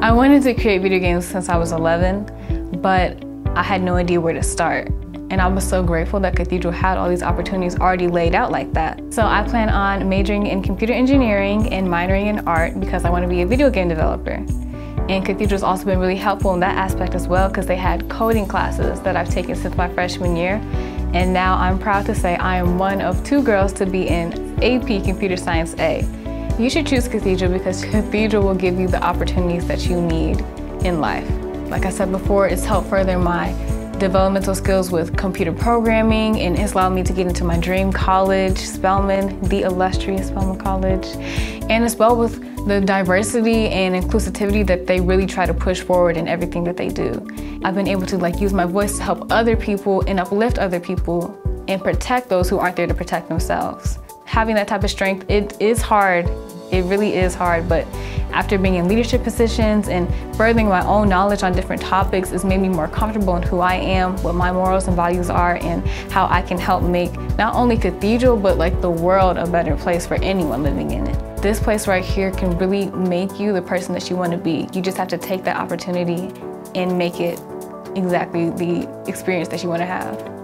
I wanted to create video games since I was 11, but I had no idea where to start. And I was so grateful that Cathedral had all these opportunities already laid out like that. So I plan on majoring in computer engineering and minoring in art because I want to be a video game developer. And Cathedral's also been really helpful in that aspect as well because they had coding classes that I've taken since my freshman year. And now I'm proud to say I am one of 2 girls to be in AP Computer Science A. You should choose Cathedral because Cathedral will give you the opportunities that you need in life. Like I said before, it's helped further my developmental skills with computer programming, and it's allowed me to get into my dream college, Spelman, the illustrious Spelman College, and as well with the diversity and inclusivity that they really try to push forward in everything that they do. I've been able to use my voice to help other people and uplift other people and protect those who aren't there to protect themselves. Having that type of strength, it is hard. It really is hard, but after being in leadership positions and furthering my own knowledge on different topics, it's made me more comfortable in who I am, what my morals and values are, and how I can help make not only Cathedral, but the world a better place for anyone living in it. This place right here can really make you the person that you want to be. You just have to take that opportunity and make it exactly the experience that you want to have.